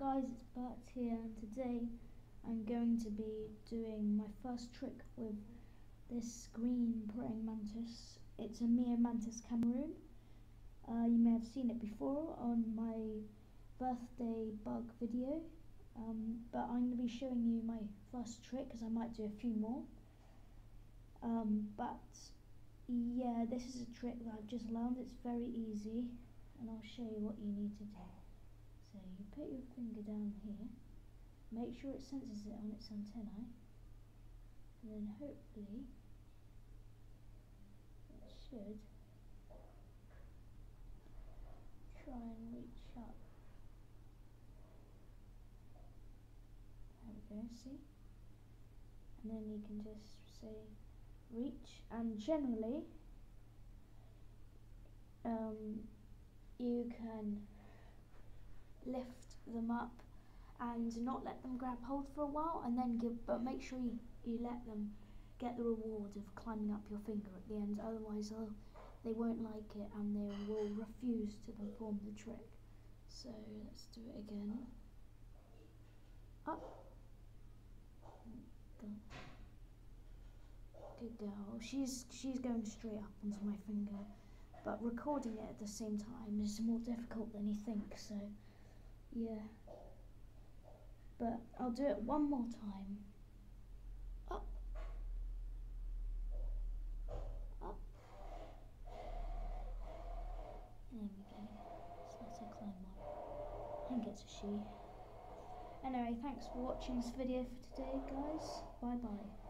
guys, it's Bert here, and today I'm going to be doing my first trick with this green praying mantis. It's a Miyamanthes Cameroon. You may have seen it before on my birthday bug video, but I'm going to be showing you my first trick because I might do a few more. But yeah, this is a trick that I've just learned. It's very easy, and I'll show you what you need to do. So you put your finger down here, make sure it senses it on its antennae, and then hopefully it should try and reach up. There we go, see? And then you can just say reach, and generally you can lift them up and not let them grab hold for a while, and then but make sure you let them get the reward of climbing up your finger at the end, otherwise they won't like it and they will refuse to perform the trick. So let's do it again. Up. Good girl. She's going straight up onto my finger, but recording it at the same time is more difficult than you think, so yeah. But I'll do it one more time. Up. Up. There we go. Let's let her climb up. I think it's a she. Anyway, thanks for watching this video for today, guys. Bye bye.